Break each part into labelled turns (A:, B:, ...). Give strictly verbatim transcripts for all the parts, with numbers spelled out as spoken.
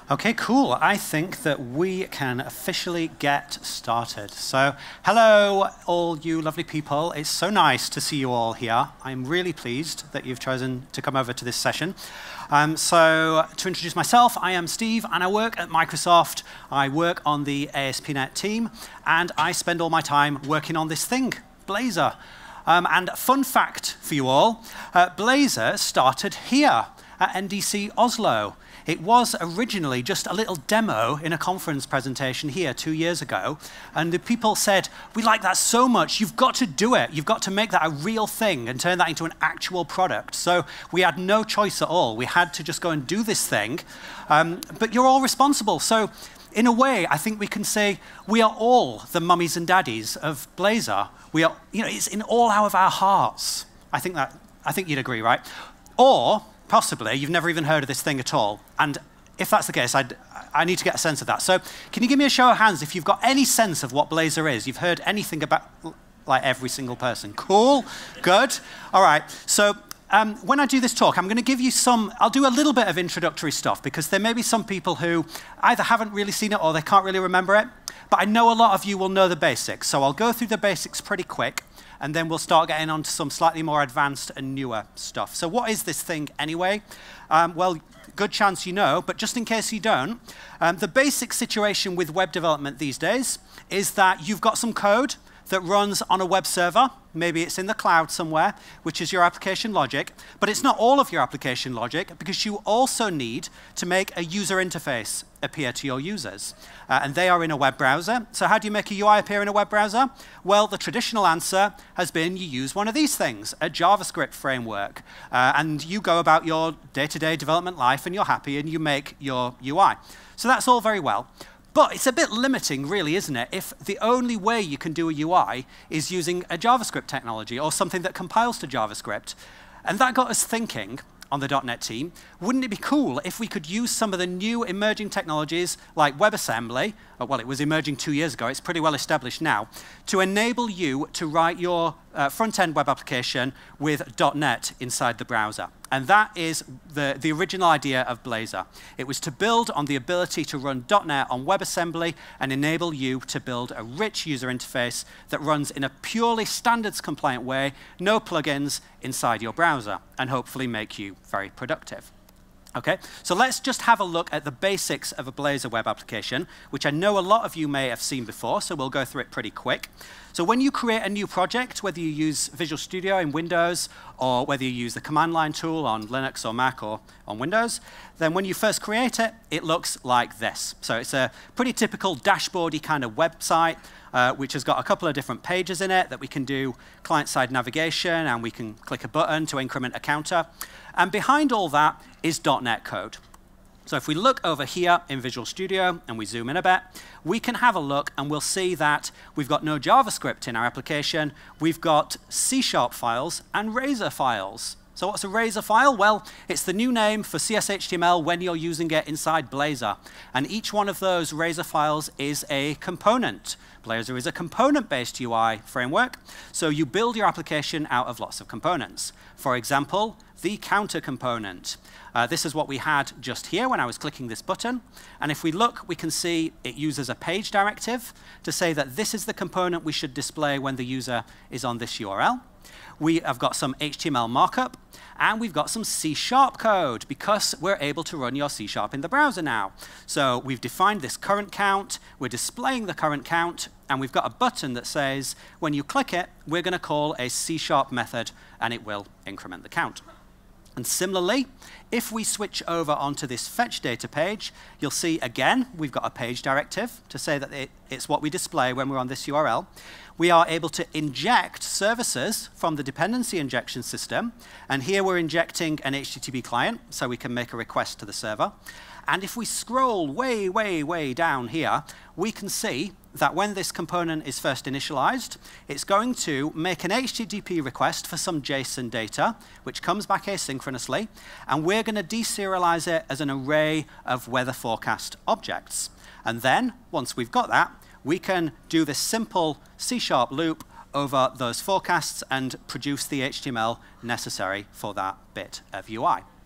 A: Okay, cool. I think that we can officially get started. So, hello, all you lovely people. It's so nice to see you all here. I'm really pleased that you've chosen to come over to this session. Um, so, to introduce myself, I am Steve, and I work at Microsoft. I work on the A S P dot net team, and I spend all my time working on this thing, Blazor. Um, and fun fact for you all, uh, Blazor started here at N D C Oslo. It was originally just a little demo in a conference presentation here two years ago, and the people said, we like that so much, you've got to do it. You've got to make that a real thing and turn that into an actual product. So we had no choice at all. We had to just go and do this thing, um, but you're all responsible. So in a way, I think we can say we are all the mummies and daddies of Blazor. We are, you know, it's in all of our hearts. I think that, I think you'd agree, right? Or possibly, you've never even heard of this thing at all. And if that's the case, I'd, I need to get a sense of that. So can you give me a show of hands if you've got any sense of what Blazor is? You've heard anything about, like, every single person. Cool, good. All right, so um, when I do this talk, I'm going to give you some, I'll do a little bit of introductory stuff, because there may be some people who either haven't really seen it or they can't really remember it. But I know a lot of you will know the basics. So I'll go through the basics pretty quick, and then we'll start getting on to some slightly more advanced and newer stuff. So what is this thing anyway? Um, well, good chance you know, but just in case you don't, um, the basic situation with web development these days is that you've got some code that runs on a web server. Maybe it's in the cloud somewhere, which is your application logic, but it's not all of your application logic, because you also need to make a user interface appear to your users. Uh, and they are in a web browser. So how do you make a U I appear in a web browser? Well, the traditional answer has been you use one of these things, a JavaScript framework. Uh, and you go about your day-to-day development life, and you're happy, and you make your U I. So that's all very well. But it's a bit limiting, really, isn't it, if the only way you can do a U I is using a JavaScript technology or something that compiles to JavaScript. And that got us thinking on the dot net team, wouldn't it be cool if we could use some of the new emerging technologies like WebAssembly, or, well, it was emerging two years ago, it's pretty well established now, to enable you to write your uh, front-end web application with dot net inside the browser. And that is the, the original idea of Blazor. It was to build on the ability to run dot net on WebAssembly and enable you to build a rich user interface that runs in a purely standards-compliant way, no plugins inside your browser, and hopefully make you very productive. Okay, so let's just have a look at the basics of a Blazor web application, which I know a lot of you may have seen before, so we'll go through it pretty quick. So when you create a new project, whether you use Visual Studio in Windows, or whether you use the command line tool on Linux or Mac or on Windows, then when you first create it, it looks like this. So it's a pretty typical dashboardy kind of website, Uh, which has got a couple of different pages in it that we can do client-side navigation, and we can click a button to increment a counter. And behind all that is dot net code. So if we look over here in Visual Studio and we zoom in a bit, we can have a look and we'll see that we've got no JavaScript in our application. We've got C sharp files and Razor files. So what's a Razor file? Well, it's the new name for C S H T M L when you're using it inside Blazor. And each one of those Razor files is a component. Blazor is a component-based U I framework, so you build your application out of lots of components. For example, the counter component. Uh, this is what we had just here when I was clicking this button. And if we look, we can see it uses a page directive to say that this is the component we should display when the user is on this U R L. We have got some H T M L markup, and we've got some C sharp code, because we're able to run your C sharp in the browser now. So we've defined this current count, we're displaying the current count, and we've got a button that says, when you click it, we're going to call a C sharp method, and it will increment the count. And similarly, if we switch over onto this fetch data page, you'll see again, we've got a page directive to say that it, it's what we display when we're on this U R L. We are able to inject services from the dependency injection system. And here we're injecting an H T T P client, so we can make a request to the server. And if we scroll way, way, way down here, we can see that when this component is first initialized, it's going to make an H T T P request for some JSON data, which comes back asynchronously, and we're going to deserialize it as an array of weather forecast objects. And then, once we've got that, we can do this simple C sharp loop over those forecasts and produce the H T M L necessary for that bit of U I.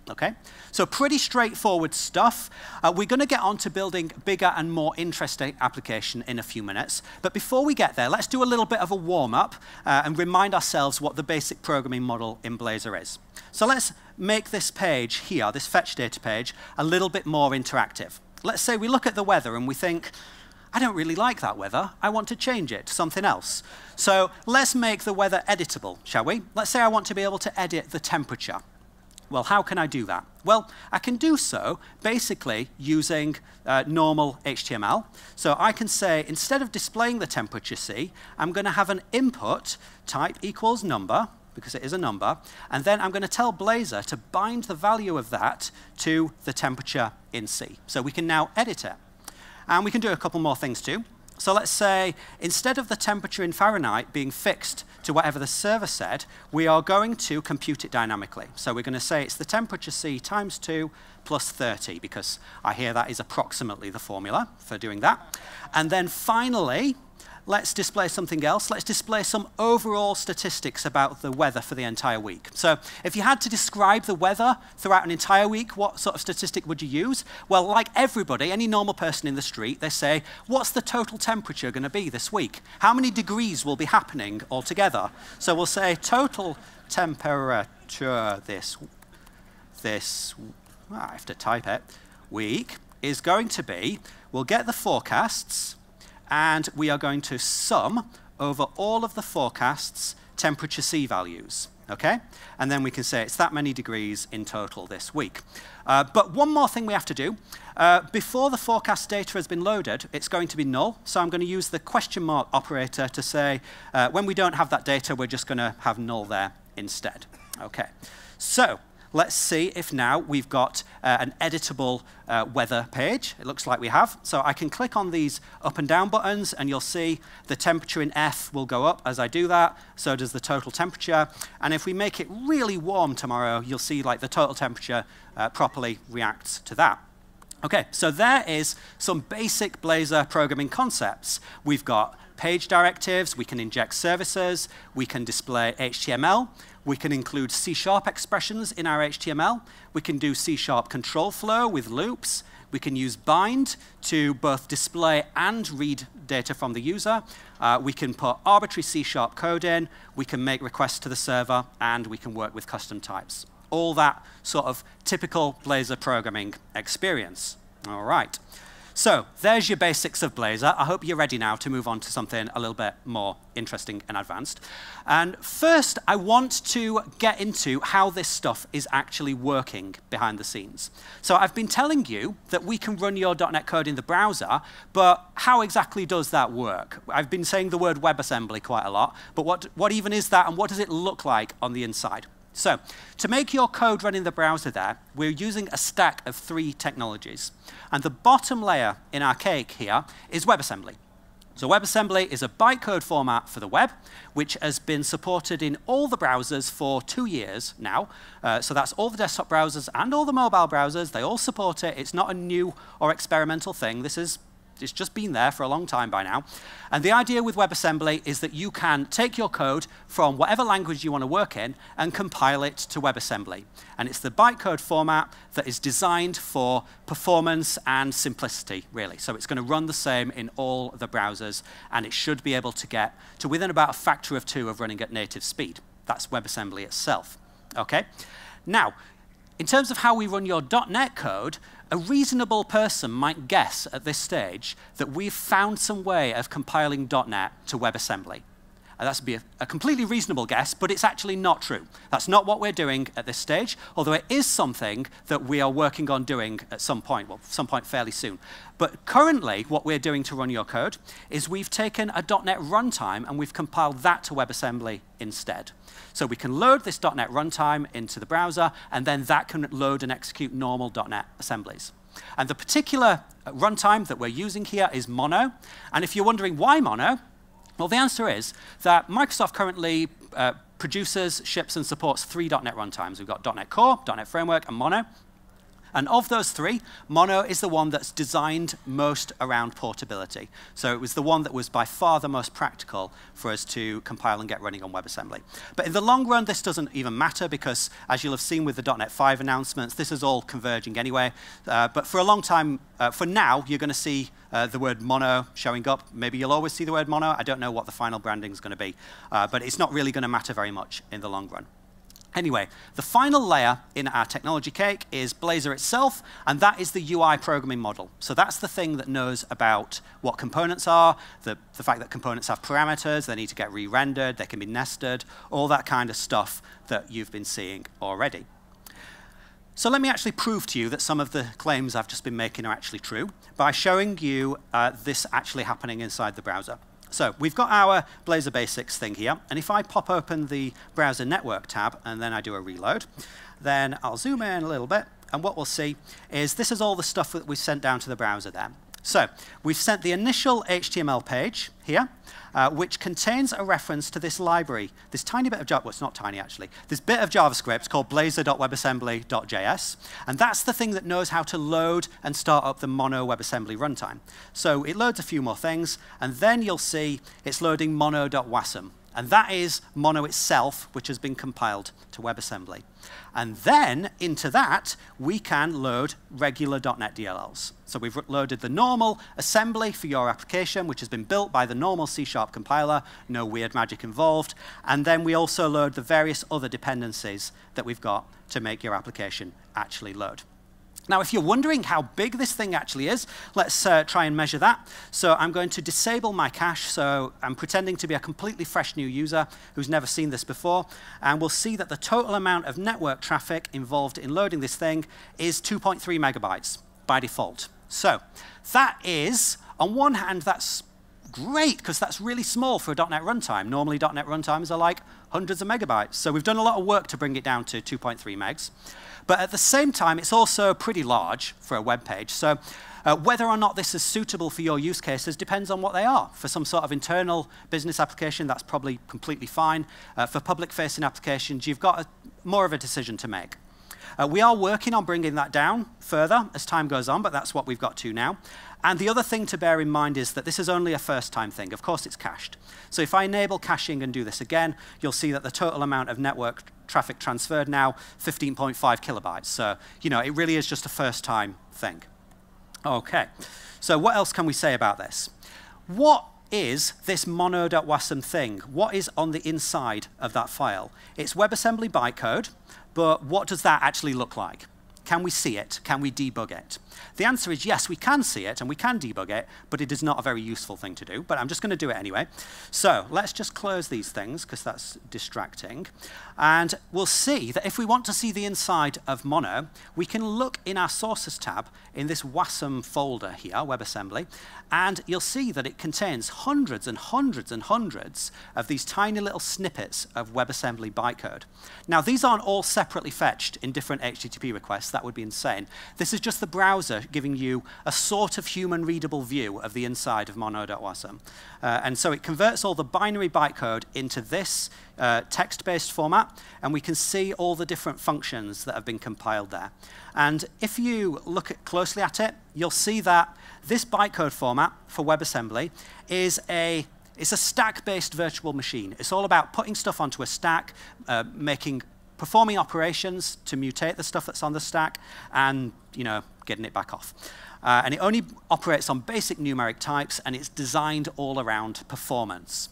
A: Okay, so pretty straightforward stuff. Uh, we're going to get on to building bigger and more interesting application in a few minutes. But before we get there, let's do a little bit of a warm-up uh, and remind ourselves what the basic programming model in Blazor is. So let's make this page here, this fetch data page, a little bit more interactive. Let's say we look at the weather and we think, I don't really like that weather. I want to change it to something else. So let's make the weather editable, shall we? Let's say I want to be able to edit the temperature. Well, how can I do that? Well, I can do so basically using uh, normal H T M L. So I can say, instead of displaying the temperature C, I'm going to have an input type equals number, because it is a number, and then I'm going to tell Blazor to bind the value of that to the temperature in C. So we can now edit it. And we can do a couple more things too. So let's say, instead of the temperature in Fahrenheit being fixed to whatever the server said, we are going to compute it dynamically. So we're going to say it's the temperature C times two plus thirty, because I hear that is approximately the formula for doing that. And then finally, let's display something else. Let's display some overall statistics about the weather for the entire week. So if you had to describe the weather throughout an entire week, what sort of statistic would you use? Well, like everybody, any normal person in the street, they say, what's the total temperature going to be this week? How many degrees will be happening altogether? So we'll say total temperature this, this, well, I have to type it, week is going to be, we'll get the forecasts, and we are going to sum over all of the forecasts temperature C values, okay? And then we can say it's that many degrees in total this week. Uh, but one more thing we have to do. Uh, before the forecast data has been loaded, it's going to be null. So I'm going to use the question mark operator to say, uh, when we don't have that data, we're just going to have null there instead. Okay, so let's see if now we've got uh, an editable uh, weather page. It looks like we have. So I can click on these up and down buttons, and you'll see the temperature in F will go up as I do that. So does the total temperature. And if we make it really warm tomorrow, you'll see like the total temperature uh, properly reacts to that. OK, so there is some basic Blazor programming concepts. We've got page directives, we can inject services, we can display H T M L, we can include C sharp expressions in our H T M L, we can do C sharp control flow with loops, we can use bind to both display and read data from the user, uh, we can put arbitrary C sharp code in, we can make requests to the server, and we can work with custom types. All that sort of typical Blazor programming experience. All right. So there's your basics of Blazor. I hope you're ready now to move on to something a little bit more interesting and advanced. And first, I want to get into how this stuff is actually working behind the scenes. So I've been telling you that we can run your dot net code in the browser, but how exactly does that work? I've been saying the word WebAssembly quite a lot, but what, what even is that, and what does it look like on the inside? So to make your code run in the browser there, we're using a stack of three technologies. And the bottom layer in our cake here is WebAssembly. So WebAssembly is a bytecode format for the web, which has been supported in all the browsers for two years now. Uh, so that's all the desktop browsers and all the mobile browsers. They all support it. It's not a new or experimental thing. This is It's just been there for a long time by now. And the idea with WebAssembly is that you can take your code from whatever language you want to work in and compile it to WebAssembly. And it's the bytecode format that is designed for performance and simplicity, really. So it's going to run the same in all the browsers, and it should be able to get to within about a factor of two of running at native speed. That's WebAssembly itself. Okay? Now, in terms of how we run your dot net code, a reasonable person might guess at this stage that we've found some way of compiling dot net to WebAssembly. And that's be a, a completely reasonable guess, but it's actually not true. That's not what we're doing at this stage, although it is something that we are working on doing at some point, well, some point fairly soon. But currently, what we're doing to run your code is we've taken a dot net runtime and we've compiled that to WebAssembly instead. So we can load this dot net runtime into the browser, and then that can load and execute normal dot net assemblies. And the particular runtime that we're using here is Mono. And if you're wondering why Mono, well, the answer is that Microsoft currently uh, produces, ships, and supports three dot net runtimes. We've got dot net Core, dot net Framework, and Mono. And of those three, Morioh is the one that's designed most around portability. So it was the one that was by far the most practical for us to compile and get running on WebAssembly. But in the long run, this doesn't even matter because, as you'll have seen with the dot net five announcements, this is all converging anyway. Uh, but for a long time, uh, for now, you're going to see uh, the word Morioh showing up. Maybe you'll always see the word Morioh. I don't know what the final branding is going to be. Uh, but it's not really going to matter very much in the long run. Anyway, the final layer in our technology cake is Blazor itself, and that is the U I programming model. So that's the thing that knows about what components are, the, the fact that components have parameters, they need to get re-rendered, they can be nested, all that kind of stuff that you've been seeing already. So let me actually prove to you that some of the claims I've just been making are actually true by showing you uh, this actually happening inside the browser. So we've got our Blazor Basics thing here, and if I pop open the Browser Network tab and then I do a reload, then I'll zoom in a little bit, and what we'll see is this is all the stuff that we've sent down to the browser there. So we've sent the initial H T M L page here, uh, which contains a reference to this library, this tiny bit of Java, well, it's not tiny actually, this bit of JavaScript called blazor dot webassembly dot J S, and that's the thing that knows how to load and start up the Morioh WebAssembly runtime. So it loads a few more things, and then you'll see it's loading mono dot wasm, and that is Morioh itself, which has been compiled to WebAssembly. And then, into that, we can load regular dot net D L Ls. So we've loaded the normal assembly for your application, which has been built by the normal C sharp compiler, no weird magic involved. And then we also load the various other dependencies that we've got to make your application actually load. Now, if you're wondering how big this thing actually is, let's uh, try and measure that. So I'm going to disable my cache. So I'm pretending to be a completely fresh new user who's never seen this before. And we'll see that the total amount of network traffic involved in loading this thing is two point three megabytes by default. So that is, on one hand, that's great, because that's really small for a dot net runtime. Normally, dot net runtimes are like hundreds of megabytes. So we've done a lot of work to bring it down to two point three megs. But at the same time, it's also pretty large for a web page. So uh, whether or not this is suitable for your use cases depends on what they are. For some sort of internal business application, that's probably completely fine. Uh, for public-facing applications, you've got a, more of a decision to make. Uh, we are working on bringing that down further as time goes on, but that's what we've got to now. And the other thing to bear in mind is that this is only a first-time thing. Of course, it's cached. So if I enable caching and do this again, you'll see that the total amount of network traffic transferred now, fifteen point five kilobytes. So, you know, it really is just a first-time thing. OK. So what else can we say about this? What is this mono dot wasm thing? What is on the inside of that file? It's WebAssembly bytecode, but what does that actually look like? Can we see it? Can we debug it? The answer is yes, we can see it and we can debug it, but it is not a very useful thing to do. But I'm just going to do it anyway. So let's just close these things because that's distracting. And we'll see that if we want to see the inside of Morioh, we can look in our sources tab in this wasm folder here, WebAssembly, and you'll see that it contains hundreds and hundreds and hundreds of these tiny little snippets of WebAssembly bytecode. Now, these aren't all separately fetched in different H T T P requests. That would be insane. This is just the browser giving you a sort of human-readable view of the inside of mono dot wasm. Uh, and so it converts all the binary bytecode into this uh, text-based format, and we can see all the different functions that have been compiled there. And if you look at, closely at it, you'll see that this bytecode format for WebAssembly is a it's a stack-based virtual machine. It's all about putting stuff onto a stack, uh, making performing operations to mutate the stuff that's on the stack, and you know, getting it back off. Uh, and it only operates on basic numeric types, and it's designed all around performance.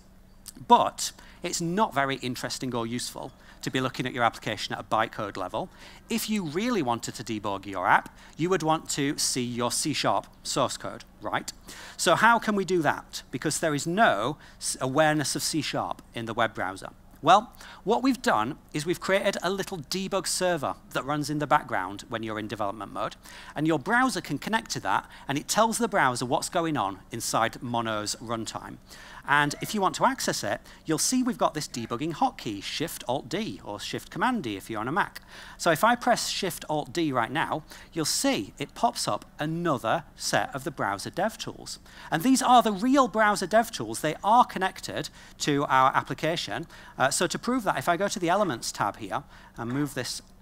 A: But it's not very interesting or useful to be looking at your application at a bytecode level. If you really wanted to debug your app, you would want to see your C sharp source code, right? So how can we do that? Because there is no awareness of C sharp in the web browser. Well, what we've done is we've created a little debug server that runs in the background when you're in development mode. And your browser can connect to that, and it tells the browser what's going on inside Morioh's runtime. And if you want to access it, you'll see we've got this debugging hotkey, Shift Alt D, or Shift Command D if you're on a Mac. So if I press Shift Alt D right now, you'll see it pops up another set of the browser dev tools. And these are the real browser dev tools. They are connected to our application. Uh, so to prove that, if I go to the Elements tab here and move this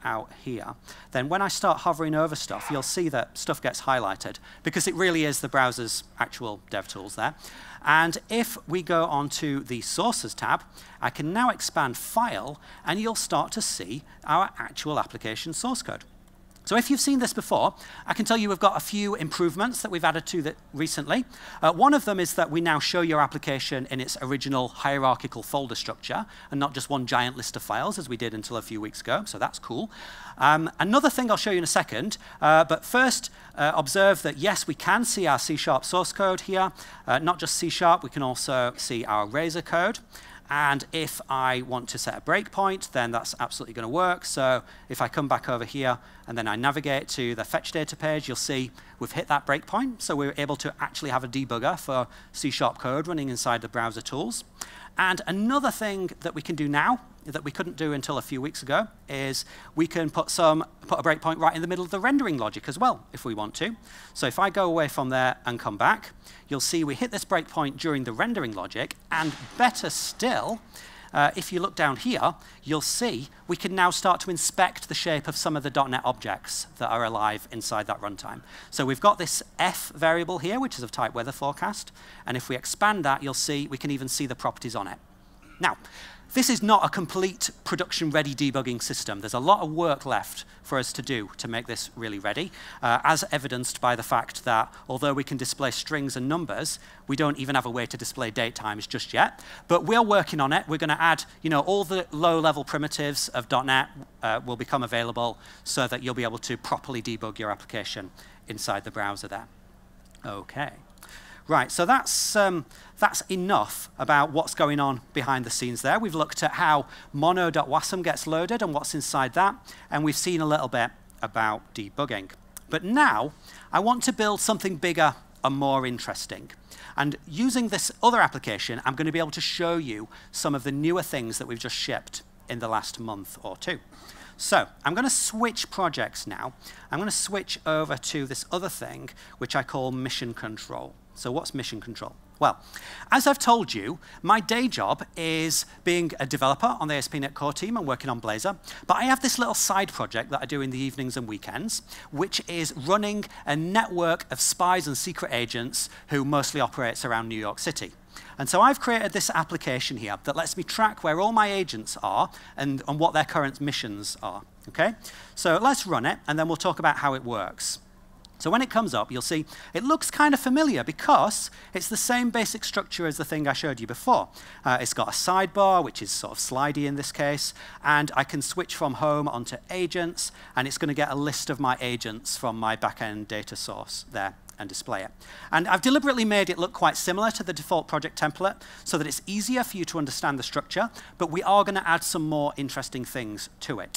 A: out here, then when I start hovering over stuff, you'll see that stuff gets highlighted because it really is the browser's actual dev tools there. And if we go on to the Sources tab, I can now expand File, and you'll start to see our actual application source code. So if you've seen this before, I can tell you we've got a few improvements that we've added to that recently. Uh, one of them is that we now show your application in its original hierarchical folder structure, and not just one giant list of files, as we did until a few weeks ago, so that's cool. Um, another thing I'll show you in a second, uh, but first, uh, observe that, yes, we can see our C sharp source code here. Uh, not just C sharp, we can also see our Razor code. And if I want to set a breakpoint, then that's absolutely going to work. So if I come back over here and then I navigate to the fetch data page, you'll see we've hit that breakpoint. So we're able to actually have a debugger for C sharp code running inside the browser tools. And another thing that we can do now that we couldn't do until a few weeks ago is we can put some put a breakpoint right in the middle of the rendering logic as well, if we want to. So if I go away from there and come back, you'll see we hit this breakpoint during the rendering logic, and better still, uh, if you look down here, you'll see we can now start to inspect the shape of some of the dot net objects that are alive inside that runtime. So we've got this F variable here, which is of type weather forecast, and if we expand that, you'll see we can even see the properties on it. Now, this is not a complete production-ready debugging system. There's a lot of work left for us to do to make this really ready, uh, as evidenced by the fact that although we can display strings and numbers, we don't even have a way to display date times just yet. But we're working on it. We're going to add, you know, all the low-level primitives of dot net uh, will become available so that you'll be able to properly debug your application inside the browser there. Okay. Right, so that's, um, that's enough about what's going on behind the scenes there. We've looked at how mono.wasm gets loaded and what's inside that, and we've seen a little bit about debugging. But now, I want to build something bigger and more interesting. And using this other application, I'm going to be able to show you some of the newer things that we've just shipped in the last month or two. So I'm going to switch projects now. I'm going to switch over to this other thing, which I call mission control. So what's mission control? Well, as I've told you, my day job is being a developer on the A S P dot net core team and working on Blazor. But I have this little side project that I do in the evenings and weekends, which is running a network of spies and secret agents who mostly operates around New York City. And so I've created this application here that lets me track where all my agents are and, and what their current missions are. Okay? So let's run it, and then we'll talk about how it works. So when it comes up, you'll see it looks kind of familiar because it's the same basic structure as the thing I showed you before. Uh, it's got a sidebar, which is sort of slidey in this case, and I can switch from home onto agents, and it's going to get a list of my agents from my backend data source there and display it. And I've deliberately made it look quite similar to the default project template so that it's easier for you to understand the structure, but we are going to add some more interesting things to it.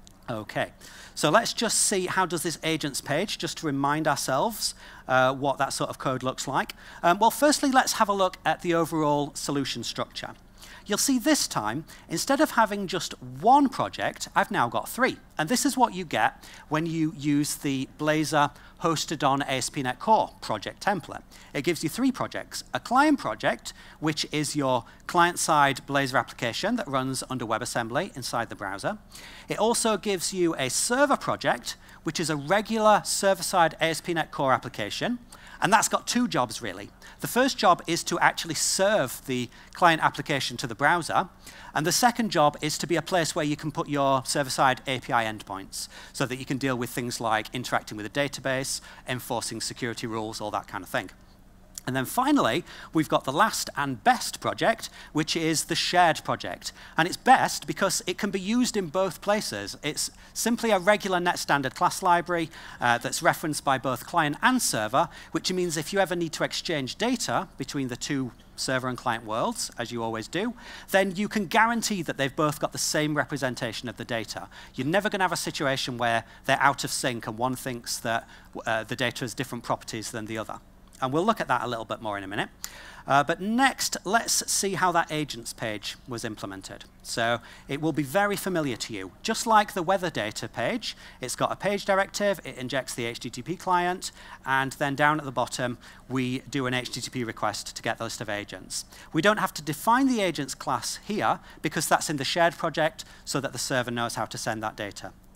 A: Okay, so let's just see how does this agents page, just to remind ourselves uh, what that sort of code looks like. Um, well, firstly, let's have a look at the overall solution structure. You'll see this time, instead of having just one project, I've now got three. And this is what you get when you use the Blazor hosted on A S P dot net Core project template. It gives you three projects. A client project, which is your client-side Blazor application that runs under WebAssembly inside the browser. It also gives you a server project, which is a regular server-side A S P dot net Core application. And that's got two jobs, really. The first job is to actually serve the client application to the browser. And the second job is to be a place where you can put your server-side A P I endpoints so that you can deal with things like interacting with a database, enforcing security rules, all that kind of thing. And then finally, we've got the last and best project, which is the shared project. And it's best because it can be used in both places. It's simply a regular net standard class library uh, that's referenced by both client and server, which means if you ever need to exchange data between the two server and client worlds, as you always do, then you can guarantee that they've both got the same representation of the data. You're never going to have a situation where they're out of sync and one thinks that uh, the data has different properties than the other. And we'll look at that a little bit more in a minute. Uh, but next, let's see how that agents page was implemented. So it will be very familiar to you. Just like the weather data page, it's got a page directive, it injects the H T T P client, and then down at the bottom, we do an H T T P request to get the list of agents. We don't have to define the agents class here, because that's in the shared project, so that the server knows how to send that data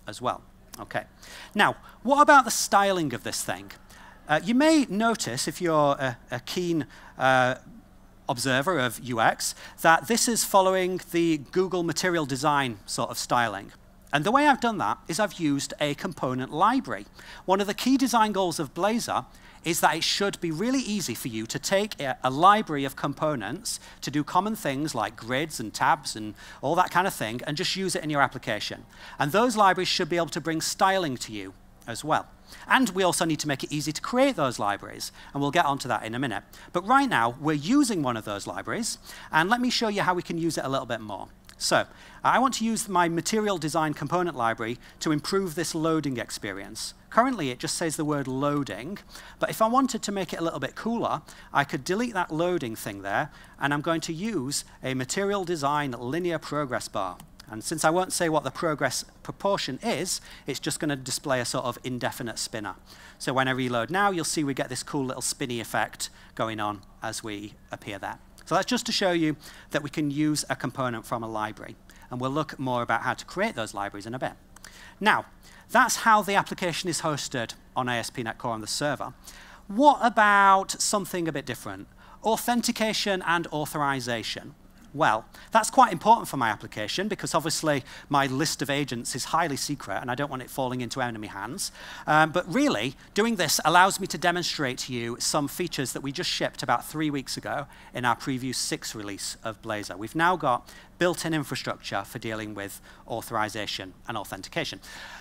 A: as well. Okay. Now, what about the styling of this thing? Uh, you may notice, if you're a, a keen uh, observer of U X, that this is following the Google material design sort of styling. And the way I've done that is I've used a component library. One of the key design goals of Blazor is that it should be really easy for you to take a, a library of components to do common things like grids and tabs and all that kind of thing, and just use it in your application. And those libraries should be able to bring styling to you as well. And we also need to make it easy to create those libraries, and we'll get onto that in a minute. But right now, we're using one of those libraries, and let me show you how we can use it a little bit more. So I want to use my material design component library to improve this loading experience. Currently, it just says the word loading, but if I wanted to make it a little bit cooler, I could delete that loading thing there, and I'm going to use a material design linear progress bar. And since I won't say what the progress proportion is, it's just going to display a sort of indefinite spinner. So when I reload now, you'll see we get this cool little spinny effect going on as we appear there. So that's just to show you that we can use a component from a library. And we'll look more about how to create those libraries in a bit. Now, that's how the application is hosted on A S P dot NET Core on the server. What about something a bit different? Authentication and authorization. Well, that's quite important for my application because obviously my list of agents is highly secret and I don't want it falling into enemy hands. Um, but really, doing this allows me to demonstrate to you some features that we just shipped about three weeks ago in our Preview six release of Blazor. We've now got built-in infrastructure for dealing with authorization and authentication.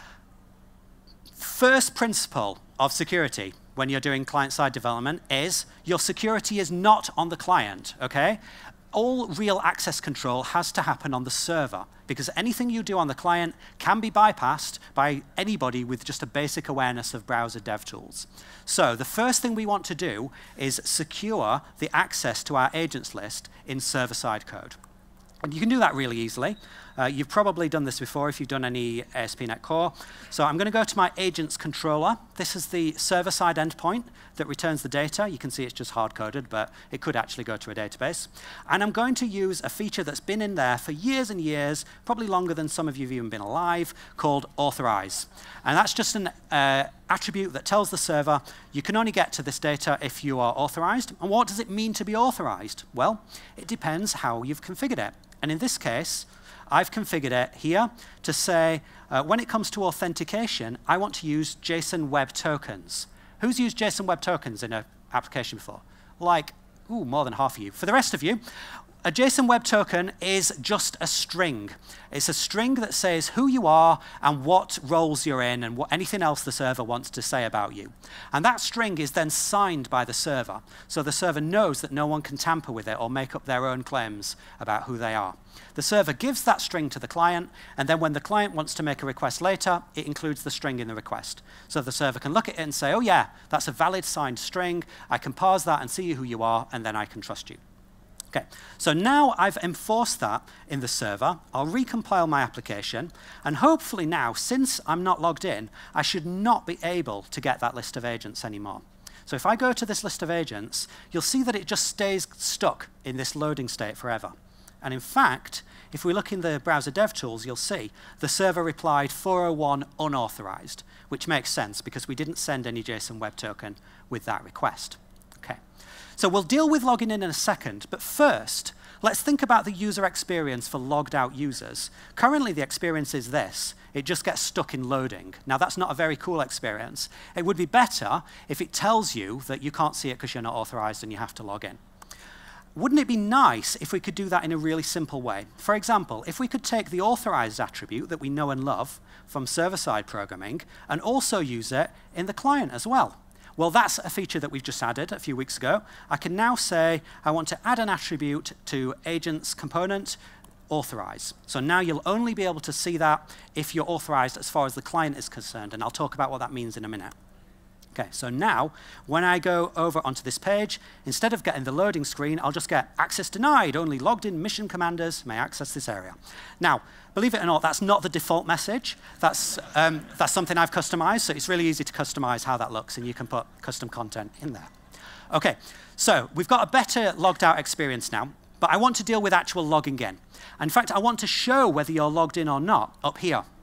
A: First principle of security when you're doing client-side development is your security is not on the client, okay? All real access control has to happen on the server because anything you do on the client can be bypassed by anybody with just a basic awareness of browser dev tools. So the first thing we want to do is secure the access to our agents list in server-side code. And you can do that really easily. Uh, you've probably done this before if you've done any A S P dot NET Core. So I'm going to go to my agents controller. This is the server-side endpoint that returns the data. You can see it's just hard-coded, but it could actually go to a database. And I'm going to use a feature that's been in there for years and years, probably longer than some of you have even been alive, called authorize. And that's just an uh, attribute that tells the server you can only get to this data if you are authorized. And what does it mean to be authorized? Well, it depends how you've configured it. And in this case, I've configured it here to say, uh, when it comes to authentication, I want to use JSON Web Tokens. Who's used JSON Web Tokens in an application before? Like, ooh, more than half of you. For the rest of you, a JSON Web Token is just a string. It's a string that says who you are and what roles you're in and what, anything else the server wants to say about you. And that string is then signed by the server. So the server knows that no one can tamper with it or make up their own claims about who they are. The server gives that string to the client, and then when the client wants to make a request later, it includes the string in the request. So the server can look at it and say, oh yeah, that's a valid signed string. I can parse that and see who you are, and then I can trust you. Okay, so now I've enforced that in the server. I'll recompile my application, and hopefully now, since I'm not logged in, I should not be able to get that list of agents anymore. So if I go to this list of agents, you'll see that it just stays stuck in this loading state forever. And in fact, if we look in the browser dev tools, you'll see the server replied four oh one unauthorized, which makes sense because we didn't send any JSON Web Token with that request. Okay. So we'll deal with logging in in a second, but first, let's think about the user experience for logged out users. Currently, the experience is this. It just gets stuck in loading. Now, that's not a very cool experience. It would be better if it tells you that you can't see it because you're not authorized and you have to log in. Wouldn't it be nice if we could do that in a really simple way? For example, if we could take the authorized attribute that we know and love from server-side programming and also use it in the client as well. Well, that's a feature that we've just added a few weeks ago. I can now say I want to add an attribute to agents component, authorize. So now you'll only be able to see that if you're authorized as far as the client is concerned, and I'll talk about what that means in a minute. Okay, so now, when I go over onto this page, instead of getting the loading screen, I'll just get access denied, only logged in mission commanders may access this area. Now, believe it or not, that's not the default message. That's, um, that's something I've customized, so it's really easy to customize how that looks, and you can put custom content in there. Okay, so we've got a better logged out experience now, but I want to deal with actual logging in. In fact, I want to show whether you're logged in or not up here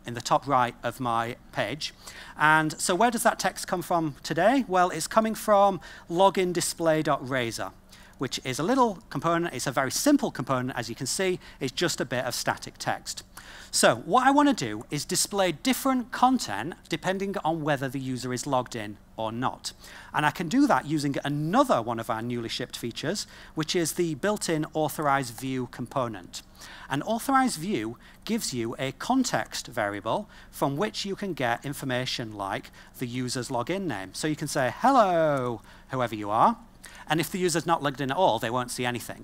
A: in the top right of my page. And so where does that text come from today? Well, it's coming from login display.razor, which is a little component. It's a very simple component, as you can see. It's just a bit of static text. So what I want to do is display different content depending on whether the user is logged in or not. And I can do that using another one of our newly shipped features, which is the built-in authorized view component. An authorized view gives you a context variable from which you can get information like the user's login name. So you can say, hello, whoever you are. And if the user's not logged in at all, they won't see anything.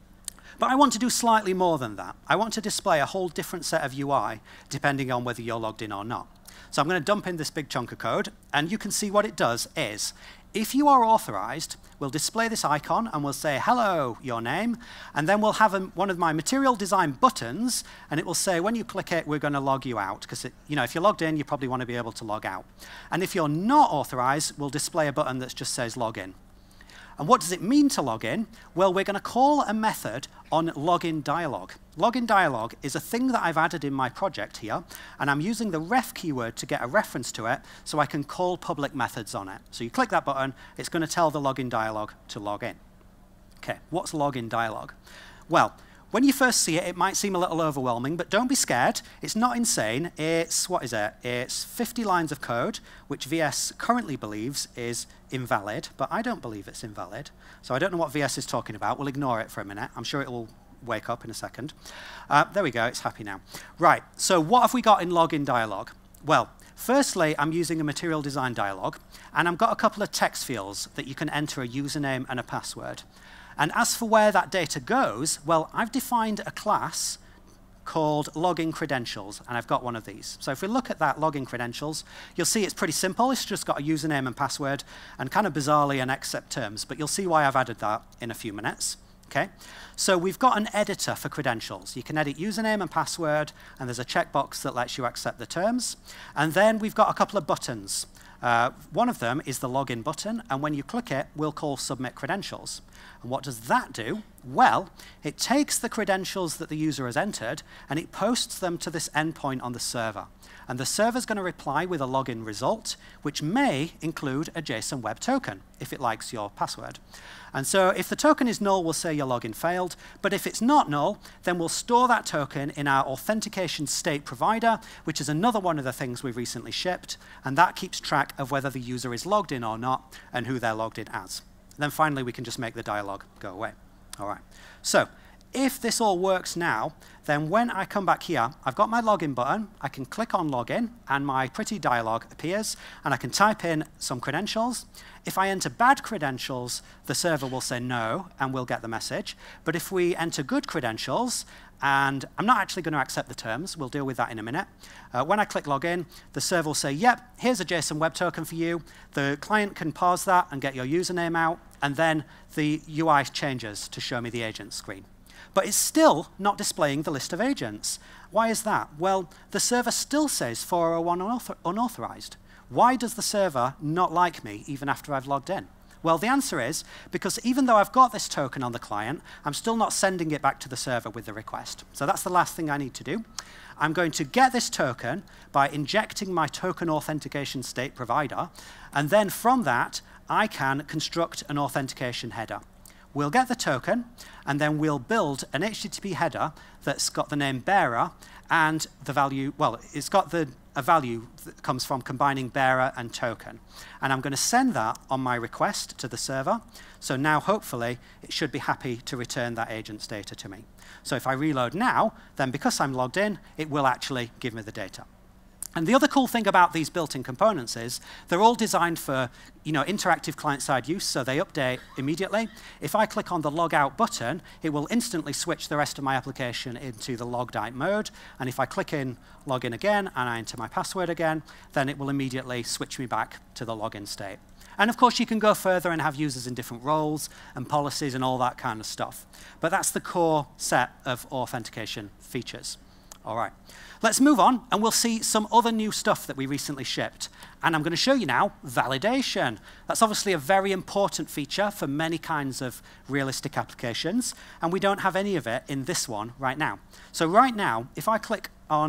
A: But I want to do slightly more than that. I want to display a whole different set of U I depending on whether you're logged in or not. So I'm going to dump in this big chunk of code, and you can see what it does is, if you are authorized, we'll display this icon, and we'll say, hello, your name, and then we'll have a, one of my material design buttons, and it will say, when you click it, we're going to log you out, because you know, if you're logged in, you probably want to be able to log out. And if you're not authorized, we'll display a button that just says login. And what does it mean to log in? Well, we're going to call a method on login dialog. Login dialog is a thing that I've added in my project here, and I'm using the ref keyword to get a reference to it so I can call public methods on it. So you click that button, it's going to tell the login dialog to log in. Okay, what's login dialog? Well, when you first see it, it might seem a little overwhelming, but don't be scared. It's not insane. It's, what is it? It's fifty lines of code, which V S currently believes is invalid, but I don't believe it's invalid. So I don't know what V S is talking about. We'll ignore it for a minute. I'm sure it will wake up in a second. Uh, there we go. It's happy now. Right. So what have we got in login dialog? Well, firstly, I'm using a material design dialog, and I've got a couple of text fields that you can enter a username and a password. And as for where that data goes, well, I've defined a class called login credentials, and I've got one of these. So if we look at that login credentials, you'll see it's pretty simple. It's just got a username and password, and kind of bizarrely an accept terms, but you'll see why I've added that in a few minutes. Okay? So we've got an editor for credentials. You can edit username and password, and there's a checkbox that lets you accept the terms. And then we've got a couple of buttons. Uh, one of them is the login button, and when you click it, we'll call submit credentials. And what does that do? Well, it takes the credentials that the user has entered, and it posts them to this endpoint on the server. And the server's going to reply with a login result, which may include a JSON web token, if it likes your password. And so if the token is null, we'll say your login failed. But if it's not null, then we'll store that token in our authentication state provider, which is another one of the things we've recently shipped. And that keeps track of whether the user is logged in or not and who they're logged in as. Then finally, we can just make the dialog go away. All right. So if this all works now, then when I come back here, I've got my login button. I can click on login, and my pretty dialog appears, and I can type in some credentials. If I enter bad credentials, the server will say no, and we'll get the message. But if we enter good credentials, and I'm not actually going to accept the terms. We'll deal with that in a minute. Uh, when I click login, the server will say, yep, here's a JSON web token for you. The client can parse that and get your username out, and then the U I changes to show me the agent screen. But it's still not displaying the list of agents. Why is that? Well, the server still says four oh one unauthor unauthorized. Why does the server not like me even after I've logged in? Well, the answer is because even though I've got this token on the client, I'm still not sending it back to the server with the request. So that's the last thing I need to do. I'm going to get this token by injecting my token authentication state provider, and then from that, I can construct an authentication header. We'll get the token, and then we'll build an H T T P header that's got the name bearer and the value, well, it's got the, a value that comes from combining bearer and token. And I'm going to send that on my request to the server. So now, hopefully, it should be happy to return that agent's data to me. So if I reload now, then because I'm logged in, it will actually give me the data. And the other cool thing about these built-in components is they're all designed for, you know, interactive client-side use, so they update immediately. If I click on the logout button, it will instantly switch the rest of my application into the logged out mode. And if I click in login again and I enter my password again, then it will immediately switch me back to the login state. And of course, you can go further and have users in different roles and policies and all that kind of stuff. But that's the core set of authentication features. All right. Let's move on, and we'll see some other new stuff that we recently shipped. And I'm going to show you now validation. That's obviously a very important feature for many kinds of realistic applications, and we don't have any of it in this one right now. So right now, if I click on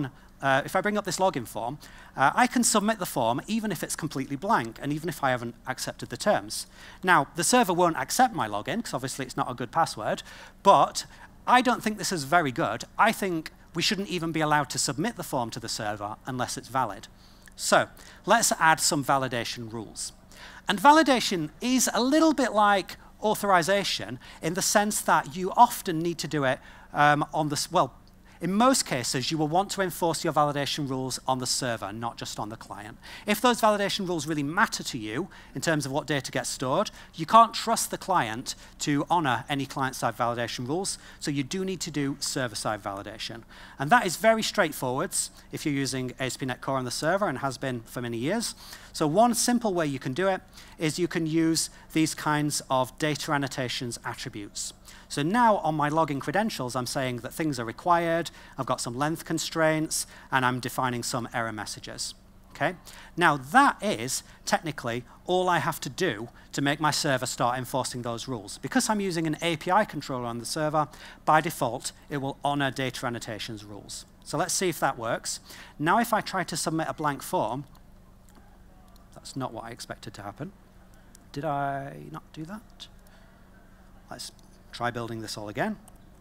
A: uh, if I bring up this login form, uh, I can submit the form even if it's completely blank and even if I haven't accepted the terms. Now, the server won't accept my login because obviously it's not a good password, but I don't think this is very good. I think we shouldn't even be allowed to submit the form to the server unless it's valid. So let's add some validation rules. And validation is a little bit like authorization in the sense that you often need to do it um, on the, well, in most cases, you will want to enforce your validation rules on the server, not just on the client. If those validation rules really matter to you in terms of what data gets stored, you can't trust the client to honor any client-side validation rules, so you do need to do server-side validation. And that is very straightforward if you're using A S P dot NET Core on the server and has been for many years. So one simple way you can do it is you can use these kinds of data annotations attributes. So now on my login credentials, I'm saying that things are required, I've got some length constraints, and I'm defining some error messages. Okay? Now that is technically all I have to do to make my server start enforcing those rules. Because I'm using an A P I controller on the server, by default, it will honor data annotations rules. So let's see if that works. Now if I try to submit a blank form, that's not what I expected to happen. Did I not do that? Let's try building this all again.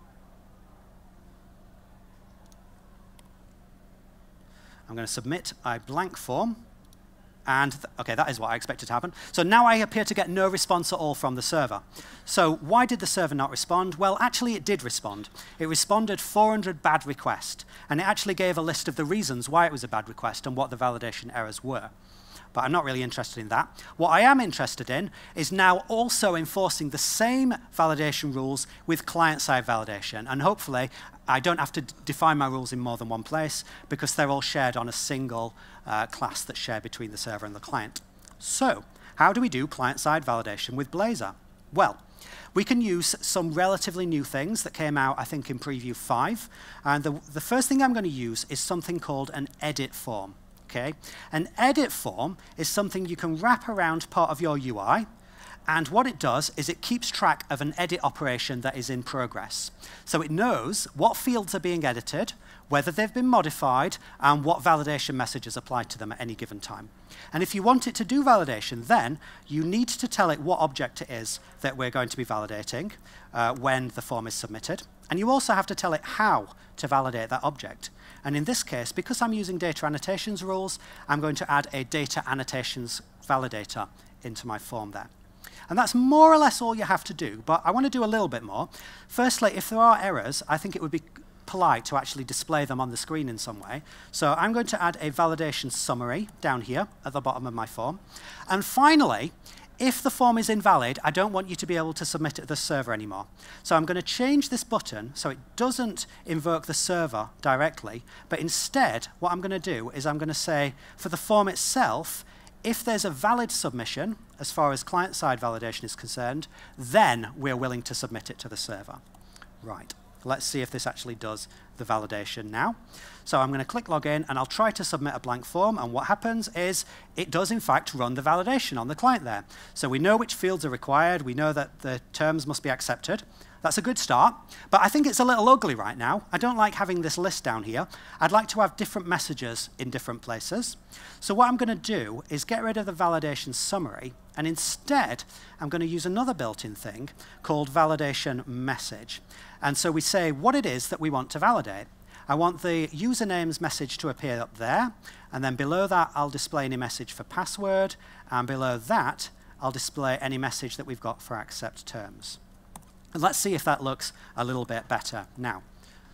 A: I'm going to submit a blank form. And, th OK, that is what I expected to happen. So now I appear to get no response at all from the server. So why did the server not respond? Well, actually, it did respond. It responded four hundred bad request. And it actually gave a list of the reasons why it was a bad request and what the validation errors were. But I'm not really interested in that. What I am interested in is now also enforcing the same validation rules with client-side validation. And hopefully, I don't have to define my rules in more than one place because they're all shared on a single uh, class that's shared between the server and the client. So how do we do client-side validation with Blazor? Well, we can use some relatively new things that came out, I think, in preview five. And the, the first thing I'm going to use is something called an edit form. Okay? An edit form is something you can wrap around part of your U I, and what it does is it keeps track of an edit operation that is in progress. So it knows what fields are being edited, whether they've been modified, and what validation messages apply to them at any given time. And if you want it to do validation, then you need to tell it what object it is that we're going to be validating uh, when the form is submitted. And you also have to tell it how to validate that object. And in this case, because I'm using data annotations rules, I'm going to add a data annotations validator into my form there. And that's more or less all you have to do, but I want to do a little bit more. Firstly, if there are errors, I think it would be polite to actually display them on the screen in some way. So I'm going to add a validation summary down here at the bottom of my form. And finally, if the form is invalid, I don't want you to be able to submit it to the server anymore. So I'm going to change this button so it doesn't invoke the server directly, but instead, what I'm going to do is I'm going to say, for the form itself, if there's a valid submission, as far as client-side validation is concerned, then we're willing to submit it to the server. Right. Let's see if this actually does the validation now. So I'm going to click login, and I'll try to submit a blank form, and what happens is it does, in fact, run the validation on the client there. So we know which fields are required. We know that the terms must be accepted. That's a good start, but I think it's a little ugly right now. I don't like having this list down here. I'd like to have different messages in different places. So what I'm going to do is get rid of the validation summary, and instead, I'm going to use another built-in thing called validation message. And so we say what it is that we want to validate. I want the username's message to appear up there, and then below that, I'll display any message for password, and below that, I'll display any message that we've got for accept terms. And let's see if that looks a little bit better now.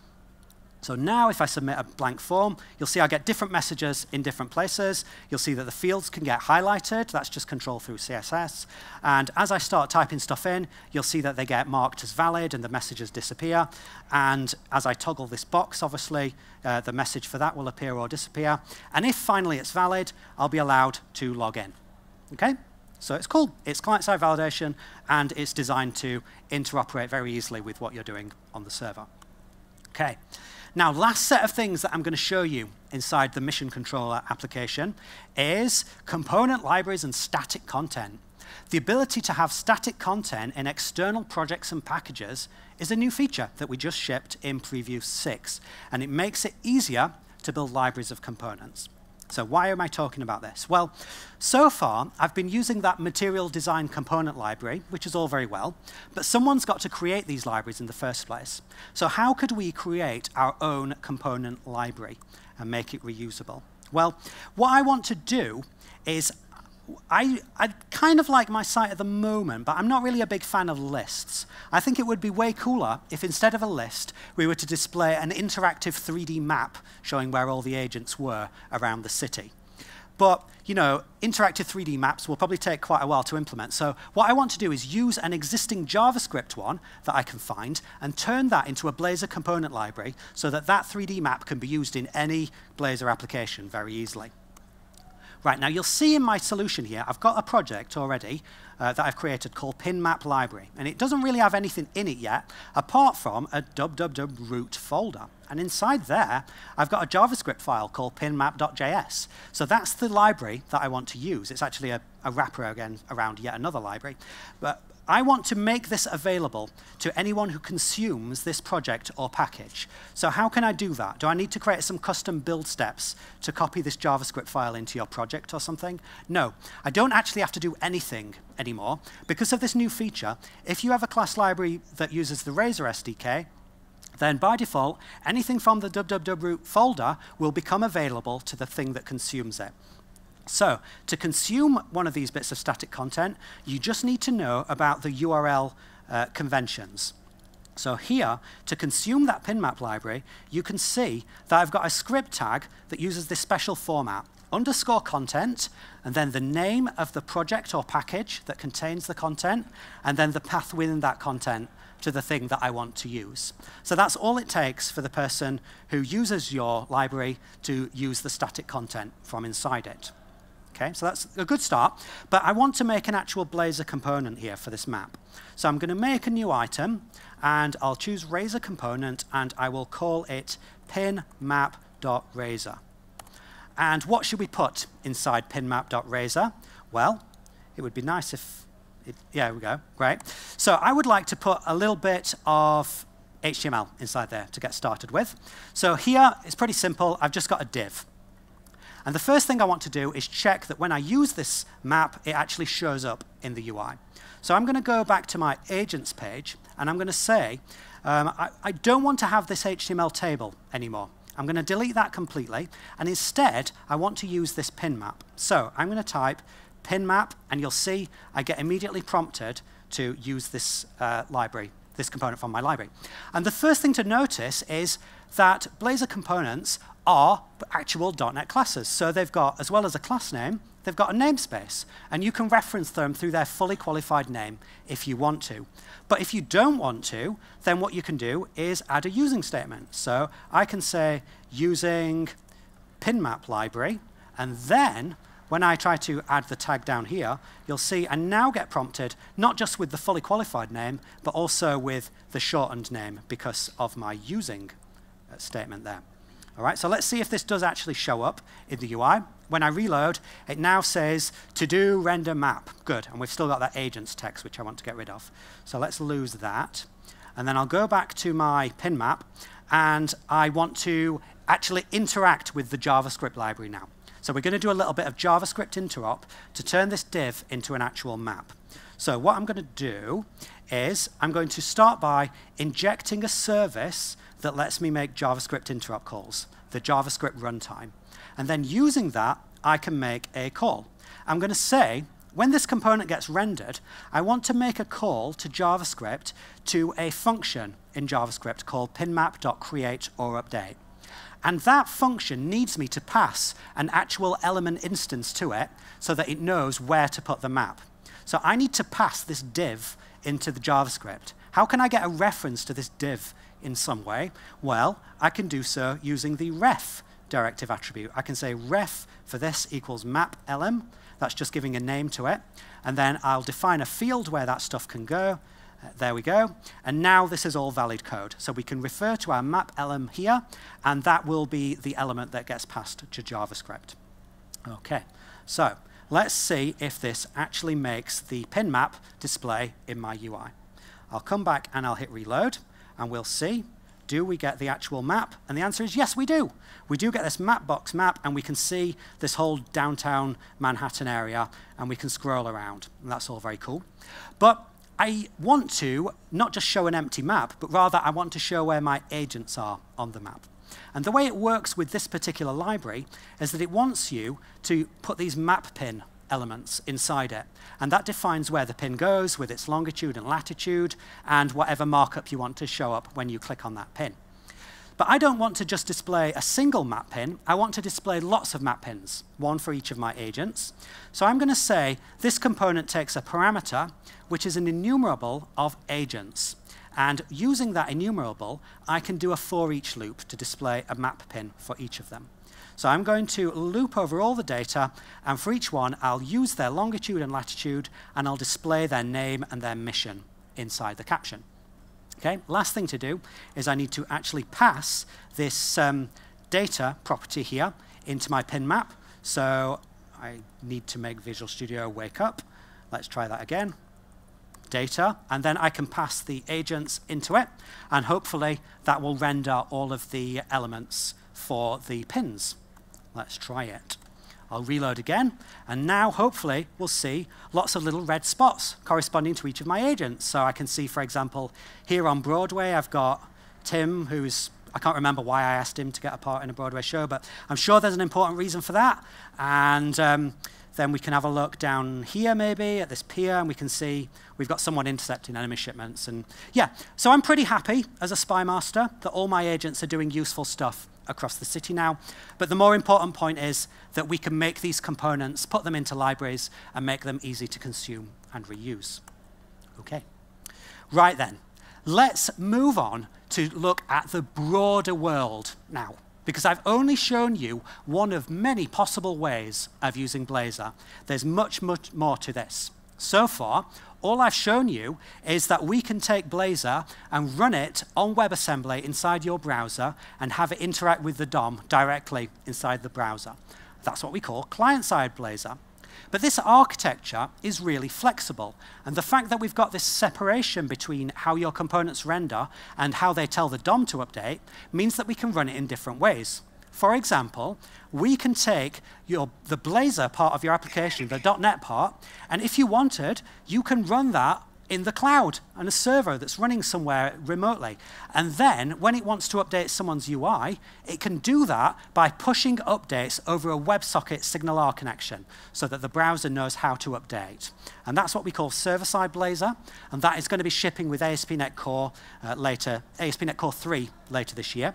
A: So now if I submit a blank form, you'll see I get different messages in different places. You'll see that the fields can get highlighted. That's just controlled through C S S. And as I start typing stuff in, you'll see that they get marked as valid and the messages disappear. And as I toggle this box, obviously, uh, the message for that will appear or disappear. And if finally it's valid, I'll be allowed to log in. Okay? So it's cool. It's client-side validation, and it's designed to interoperate very easily with what you're doing on the server. Okay. Now, last set of things that I'm going to show you inside the Mission Controller application is component libraries and static content. The ability to have static content in external projects and packages is a new feature that we just shipped in Preview six, and it makes it easier to build libraries of components. So why am I talking about this? Well, so far, I've been using that material design component library, which is all very well, but someone's got to create these libraries in the first place. So how could we create our own component library and make it reusable? Well, what I want to do is I, I kind of like my site at the moment, but I'm not really a big fan of lists. I think it would be way cooler if instead of a list, we were to display an interactive three D map showing where all the agents were around the city. But, you know, interactive three D maps will probably take quite a while to implement. So what I want to do is use an existing JavaScript one that I can find and turn that into a Blazor component library so that that three D map can be used in any Blazor application very easily. Right, now you'll see in my solution here, I've got a project already uh, that I've created called pinmap library. And it doesn't really have anything in it yet, apart from a www root folder. And inside there, I've got a JavaScript file called pinmap.js. So that's the library that I want to use. It's actually a, a wrapper again around yet another library. But I want to make this available to anyone who consumes this project or package. So how can I do that? Do I need to create some custom build steps to copy this JavaScript file into your project or something? No, I don't actually have to do anything anymore. Because of this new feature, if you have a class library that uses the Razor S D K, then by default, anything from the www root folder will become available to the thing that consumes it. So to consume one of these bits of static content, you just need to know about the U R L uh, conventions. So here, to consume that pinmap library, you can see that I've got a script tag that uses this special format, underscore content, and then the name of the project or package that contains the content, and then the path within that content to the thing that I want to use. So that's all it takes for the person who uses your library to use the static content from inside it. Okay, so that's a good start, but I want to make an actual Blazor component here for this map. So I'm going to make a new item, and I'll choose Razor component, and I will call it pinmap.razor. And what should we put inside pinmap.razor? Well, it would be nice if, it, yeah, there we go, great. So I would like to put a little bit of H T M L inside there to get started with. So here, it's pretty simple. I've just got a div. And the first thing I want to do is check that when I use this map, it actually shows up in the U I. So I'm going to go back to my agents page, and I'm going to say, um, I, I don't want to have this H T M L table anymore. I'm going to delete that completely, and instead, I want to use this pinmap. So I'm going to type pinmap, and you'll see I get immediately prompted to use this uh, library, this component from my library. And the first thing to notice is that Blazor components are actual dot net classes. So they've got, as well as a class name, they've got a namespace. And you can reference them through their fully qualified name if you want to. But if you don't want to, then what you can do is add a using statement. So I can say using pinmap library, and then when I try to add the tag down here, you'll see I now get prompted not just with the fully qualified name, but also with the shortened name because of my using statement there. All right, so let's see if this does actually show up in the U I. When I reload, it now says to do render map. Good, and we've still got that agents text, which I want to get rid of. So let's lose that. And then I'll go back to my pinmap, and I want to actually interact with the JavaScript library now. So we're going to do a little bit of JavaScript interop to turn this div into an actual map. So what I'm going to do is I'm going to start by injecting a service that lets me make JavaScript interop calls, the JavaScript runtime. And then using that, I can make a call. I'm going to say, when this component gets rendered, I want to make a call to JavaScript to a function in JavaScript called pinmap.createOrUpdate. And that function needs me to pass an actual element instance to it so that it knows where to put the map. So I need to pass this div into the JavaScript. How can I get a reference to this div in some way? Well, I can do so using the ref directive attribute. I can say ref for this equals map.lm. That's just giving a name to it. And then I'll define a field where that stuff can go. Uh, there we go. And now this is all valid code. So we can refer to our map.lm here, and that will be the element that gets passed to JavaScript. OK, so let's see if this actually makes the pinmap display in my U I. I'll come back and I'll hit reload, and we'll see do we get the actual map? And the answer is yes, we do. We do get this Mapbox map, and we can see this whole downtown Manhattan area, and we can scroll around. And that's all very cool. But I want to not just show an empty map, but rather I want to show where my agents are on the map. And the way it works with this particular library is that it wants you to put these map pin elements inside it. And that defines where the pin goes with its longitude and latitude and whatever markup you want to show up when you click on that pin. But I don't want to just display a single map pin. I want to display lots of map pins, one for each of my agents. So I'm going to say this component takes a parameter, which is an enumerable of agents. And using that enumerable, I can do a for each loop to display a map pin for each of them. So I'm going to loop over all the data, and for each one, I'll use their longitude and latitude, and I'll display their name and their mission inside the caption. Okay, last thing to do is I need to actually pass this um, data property here into my pin map. So I need to make Visual Studio wake up. Let's try that again. Data, and then I can pass the agents into it, and hopefully that will render all of the elements for the pins. Let's try it. I'll reload again, and now hopefully we'll see lots of little red spots corresponding to each of my agents. So I can see, for example, here on Broadway, I've got Tim, who's, I can't remember why I asked him to get a part in a Broadway show, but I'm sure there's an important reason for that. And um, then we can have a look down here maybe at this pier, and we can see we've got someone intercepting enemy shipments. And yeah, so I'm pretty happy as a spy master that all my agents are doing useful stuff across the city now. But the more important point is that we can make these components, put them into libraries, and make them easy to consume and reuse. Okay. Right then, let's move on to look at the broader world now, because I've only shown you one of many possible ways of using Blazor. There's much, much more to this. So far, all I've shown you is that we can take Blazor and run it on WebAssembly inside your browser and have it interact with the D O M directly inside the browser. That's what we call client-side Blazor. But this architecture is really flexible. And the fact that we've got this separation between how your components render and how they tell the D O M to update means that we can run it in different ways. For example, we can take your, the Blazor part of your application, the dot net part, and if you wanted, you can run that in the cloud on a server that's running somewhere remotely. And then, when it wants to update someone's U I, it can do that by pushing updates over a WebSocket SignalR connection so that the browser knows how to update. And that's what we call server-side Blazor, and that is going to be shipping with A S P dot NET Core uh, later, A S P dot NET Core three later this year.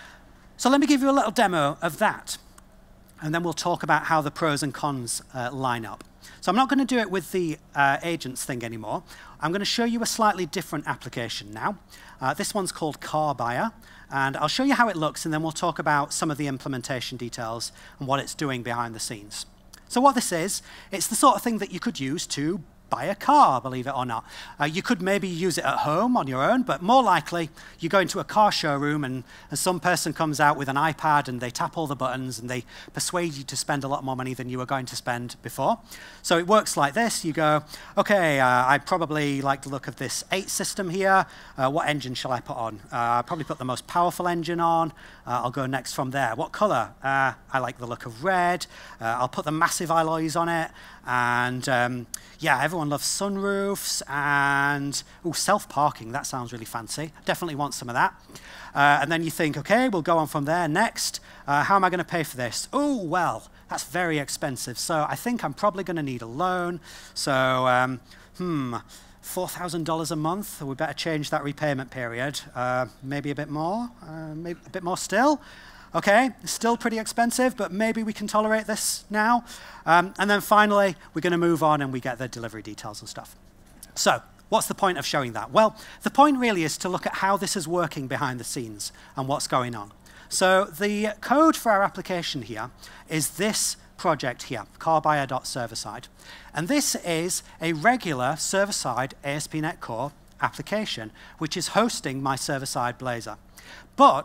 A: So let me give you a little demo of that, and then we'll talk about how the pros and cons uh, line up. So I'm not going to do it with the uh, agents thing anymore. I'm going to show you a slightly different application now. Uh, this one's called Car Buyer, and I'll show you how it looks, and then we'll talk about some of the implementation details and what it's doing behind the scenes. So what this is, it's the sort of thing that you could use to buy a car, believe it or not. Uh, you could maybe use it at home on your own, but more likely you go into a car showroom and, and some person comes out with an iPad and they tap all the buttons and they persuade you to spend a lot more money than you were going to spend before. So it works like this. You go, okay, uh, I probably like the look of this eight system here. Uh, what engine shall I put on? Uh, I'll probably put the most powerful engine on. Uh, I'll go next from there. What color? Uh, I like the look of red. Uh, I'll put the massive alloys on it. And um, yeah, everyone loves sunroofs and oh, self-parking. That sounds really fancy. Definitely want some of that. Uh, and then you think, okay, we'll go on from there. Next, uh, how am I going to pay for this? Oh, well, that's very expensive. So I think I'm probably going to need a loan. So, um, hmm, four thousand dollars a month. We better change that repayment period. Uh, maybe a bit more. Uh, maybe a bit more still. Okay, still pretty expensive, but maybe we can tolerate this now. Um, and then finally, we're going to move on and we get the delivery details and stuff. So what's the point of showing that? Well, the point really is to look at how this is working behind the scenes and what's going on. So the code for our application here is this project here, carbuyer.serverside. And this is a regular server-side A S P dot NET Core application, which is hosting my server-side Blazor. But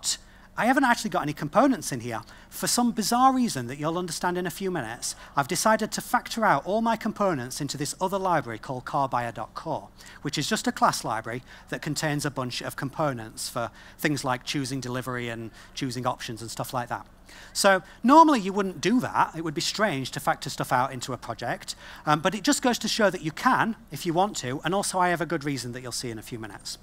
A: I haven't actually got any components in here. For some bizarre reason that you'll understand in a few minutes, I've decided to factor out all my components into this other library called carbuyer.core, which is just a class library that contains a bunch of components for things like choosing delivery and choosing options and stuff like that. So normally you wouldn't do that. It would be strange to factor stuff out into a project. Um, but it just goes to show that you can, if you want to, and also I have a good reason that you'll see in a few minutes.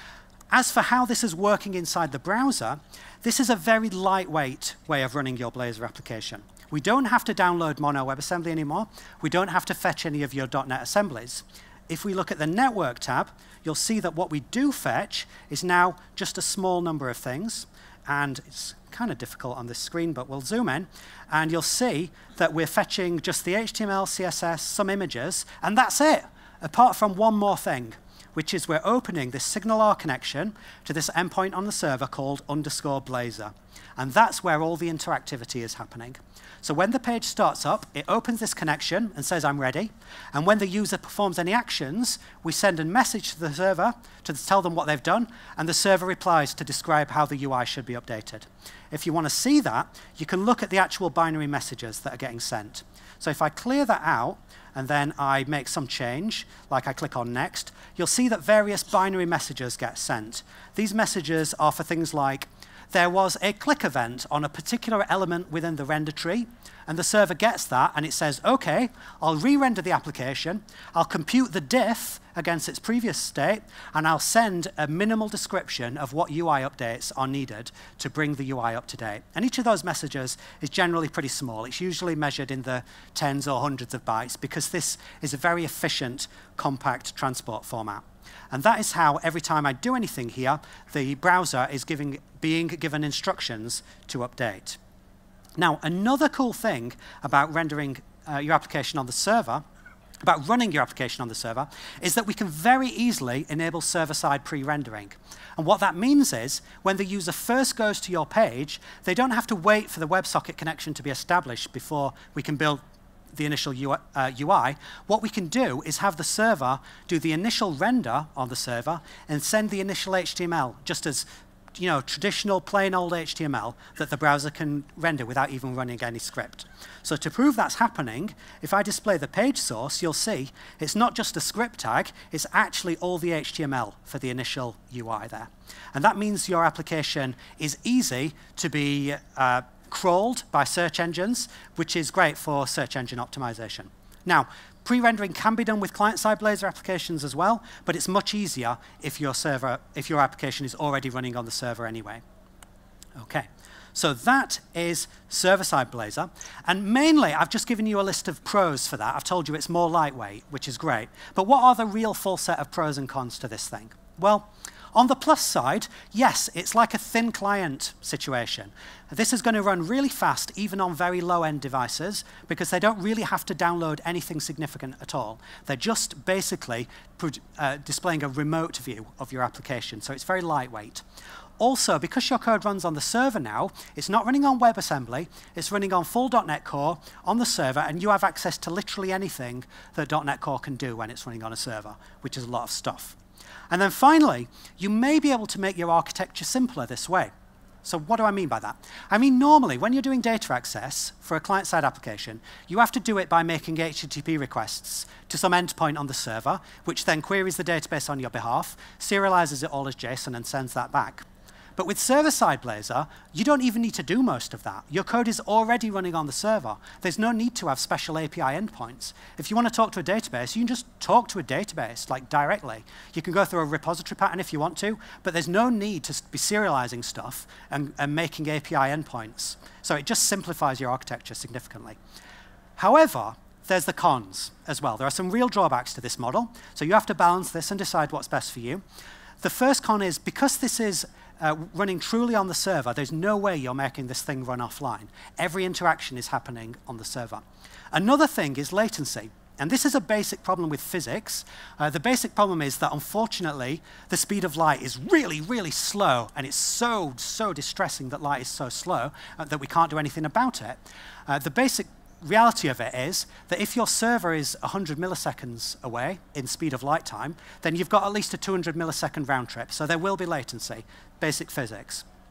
A: As for how this is working inside the browser, this is a very lightweight way of running your Blazor application. We don't have to download Morioh WebAssembly anymore. We don't have to fetch any of your dotnet assemblies. If we look at the Network tab, you'll see that what we do fetch is now just a small number of things. And it's kind of difficult on this screen, but we'll zoom in. And you'll see that we're fetching just the H T M L, C S S, some images, and that's it, apart from one more thing, which is we're opening this Signal R connection to this endpoint on the server called underscore Blazor. And that's where all the interactivity is happening. So when the page starts up, it opens this connection and says, I'm ready. And when the user performs any actions, we send a message to the server to tell them what they've done, and the server replies to describe how the U I should be updated. If you want to see that, you can look at the actual binary messages that are getting sent. So if I clear that out, and then I make some change, like I click on Next, you'll see that various binary messages get sent. These messages are for things like, there was a click event on a particular element within the render tree, and the server gets that, and it says, OK, I'll re-render the application, I'll compute the diff against its previous state, and I'll send a minimal description of what U I updates are needed to bring the U I up to date. And each of those messages is generally pretty small. It's usually measured in the tens or hundreds of bytes, because this is a very efficient, compact transport format. And that is how, every time I do anything here, the browser is giving, being given instructions to update. Now, another cool thing about rendering uh, your application on the server, about running your application on the server, is that we can very easily enable server-side pre-rendering. And what that means is, when the user first goes to your page, they don't have to wait for the WebSocket connection to be established before we can build the initial U I. What we can do is have the server do the initial render on the server and send the initial H T M L, just as you know, traditional plain old H T M L that the browser can render without even running any script. So to prove that's happening, if I display the page source, you'll see it's not just a script tag, it's actually all the H T M L for the initial U I there. And that means your application is easy to be uh, crawled by search engines, which is great for search engine optimization. Now, pre-rendering can be done with client-side Blazor applications as well, but it's much easier if your server, if your application is already running on the server anyway. Okay, so that is server-side Blazor, and mainly I've just given you a list of pros for that. I've told you it's more lightweight, which is great. But what are the real full set of pros and cons to this thing? Well, on the plus side, yes, it's like a thin client situation. This is going to run really fast, even on very low-end devices, because they don't really have to download anything significant at all. They're just basically uh, displaying a remote view of your application, so it's very lightweight. Also, because your code runs on the server now, it's not running on WebAssembly, it's running on full dotnet Core on the server, and you have access to literally anything that dotnet Core can do when it's running on a server, which is a lot of stuff. And then finally, you may be able to make your architecture simpler this way. So what do I mean by that? I mean, normally, when you're doing data access for a client-side application, you have to do it by making H T T P requests to some endpoint on the server, which then queries the database on your behalf, serializes it all as JSON, and sends that back. But with server-side Blazor, you don't even need to do most of that. Your code is already running on the server. There's no need to have special A P I endpoints. If you want to talk to a database, you can just talk to a database, like directly. You can go through a repository pattern if you want to, but there's no need to be serializing stuff and, and making A P I endpoints. So it just simplifies your architecture significantly. However, there's the cons as well. There are some real drawbacks to this model, so you have to balance this and decide what's best for you. The first con is, because this is Uh, running truly on the server, there's no way you're making this thing run offline. Every interaction is happening on the server. Another thing is latency. And this is a basic problem with physics. Uh, the basic problem is that, unfortunately, the speed of light is really, really slow. And it's so, so distressing that light is so slow uh, that we can't do anything about it. Uh, the basic reality of it is that if your server is one hundred milliseconds away in speed of light time, then you've got at least a two hundred millisecond round trip. So there will be latency, basic physics.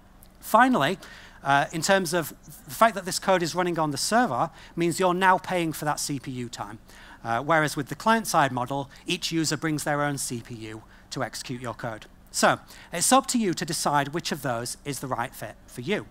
A: Finally, uh, in terms of the fact that this code is running on the server means you're now paying for that C P U time. Uh, whereas with the client-side model, each user brings their own C P U to execute your code. So it's up to you to decide which of those is the right fit for you.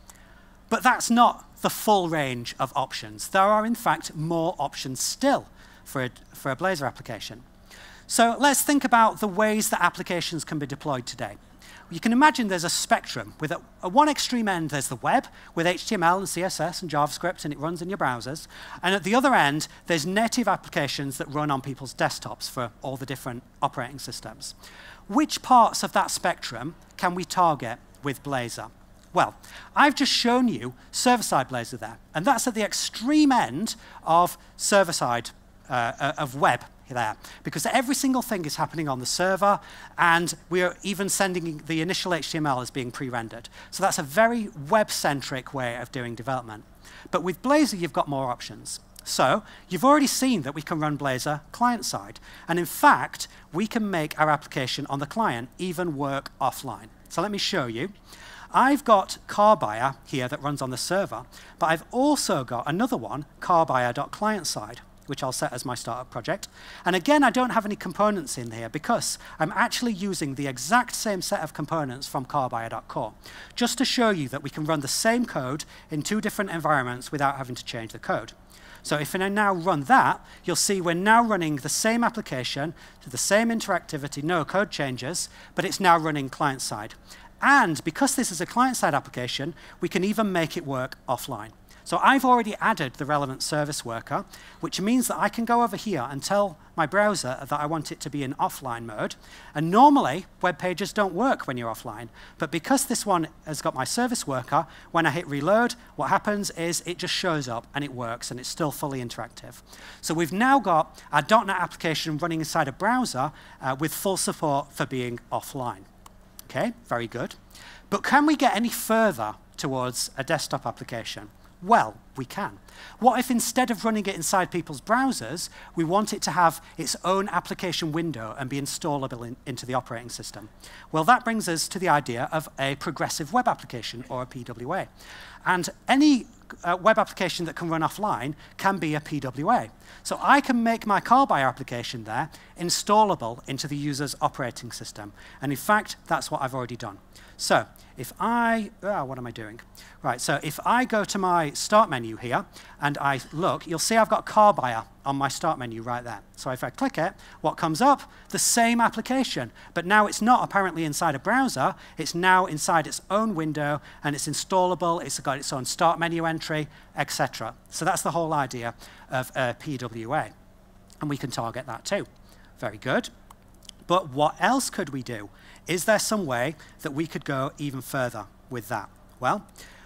A: But that's not the full range of options. There are, in fact, more options still for a, for a Blazor application. So let's think about the ways that applications can be deployed today. You can imagine there's a spectrum. With a, at one extreme end, there's the web with H T M L and C S S and JavaScript, and it runs in your browsers. And at the other end, there's native applications that run on people's desktops for all the different operating systems. Which parts of that spectrum can we target with Blazor? Well, I've just shown you server-side Blazor there, and that's at the extreme end of server-side, uh, of web there, because every single thing is happening on the server, and we're even sending the initial H T M L as being pre-rendered. So that's a very web-centric way of doing development. But with Blazor, you've got more options. So you've already seen that we can run Blazor client-side, and in fact, we can make our application on the client even work offline. So let me show you. I've got carbuyer here that runs on the server, but I've also got another one, carbuyer.client-side, which I'll set as my startup project. And again, I don't have any components in here because I'm actually using the exact same set of components from carbuyer.core, just to show you that we can run the same code in two different environments without having to change the code. So if I now run that, you'll see we're now running the same application to the same interactivity, no code changes, but it's now running client-side. And because this is a client-side application, we can even make it work offline. So I've already added the relevant service worker, which means that I can go over here and tell my browser that I want it to be in offline mode. And normally, web pages don't work when you're offline. But because this one has got my service worker, when I hit reload, what happens is it just shows up and it works, and it's still fully interactive. So we've now got our dot net application running inside a browser uh, with full support for being offline. Okay, very good. But can we get any further towards a desktop application? Well, we can. What if instead of running it inside people's browsers, we want it to have its own application window and be installable in, into the operating system? Well, that brings us to the idea of a progressive web application, or a P W A. And any uh, web application that can run offline can be a P W A. So I can make my carbuyer application there installable into the user's operating system. And in fact, that's what I've already done. So if I, oh, what am I doing? Right, so if I go to my start menu here and I look, you'll see I've got carbuyer on my start menu right there. So if I click it, what comes up? The same application, but now it's not apparently inside a browser, it's now inside its own window, and it's installable, it's got its own start menu entry, et cetera. So that's the whole idea of a P W A. And we can target that too. Very good. But what else could we do? Is there some way that we could go even further with that? Well,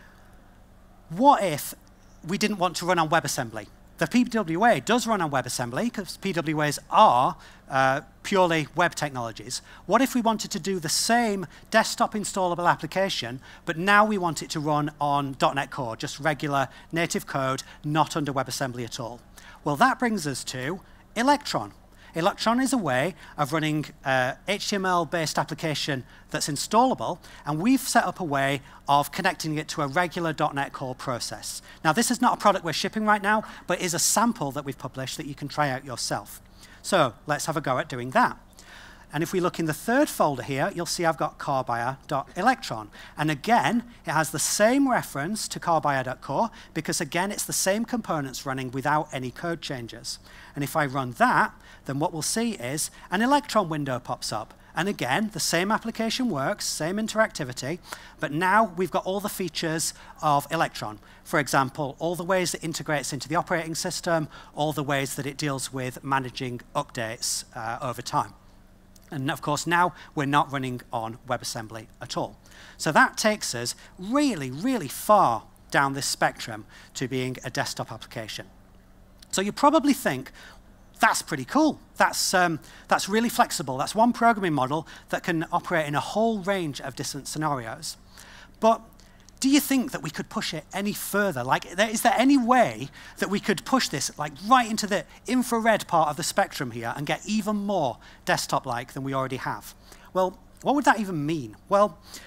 A: what if we didn't want to run on WebAssembly? The P W A does run on WebAssembly because P W As are uh, purely web technologies. What if we wanted to do the same desktop installable application, but now we want it to run on dot net Core, just regular native code, not under WebAssembly at all? Well, that brings us to Electron. Electron is a way of running uh, H T M L-based application that's installable, and we've set up a way of connecting it to a regular dot net Core process. Now, this is not a product we're shipping right now, but is a sample that we've published that you can try out yourself. So let's have a go at doing that. And if we look in the third folder here, you'll see I've got carbuyer.electron. And again, it has the same reference to carbuyer.core because, again, it's the same components running without any code changes. And if I run that, then what we'll see is an Electron window pops up. And again, the same application works, same interactivity, but now we've got all the features of Electron. For example, all the ways it integrates into the operating system, all the ways that it deals with managing updates uh, over time. And of course, now we're not running on WebAssembly at all. So that takes us really, really far down this spectrum to being a desktop application. So you probably think, that's pretty cool. That's, um, that's really flexible. That's one programming model that can operate in a whole range of different scenarios. But do you think that we could push it any further? Like, is there any way that we could push this like right into the infrared part of the spectrum here and get even more desktop-like than we already have? Well, what would that even mean? Well,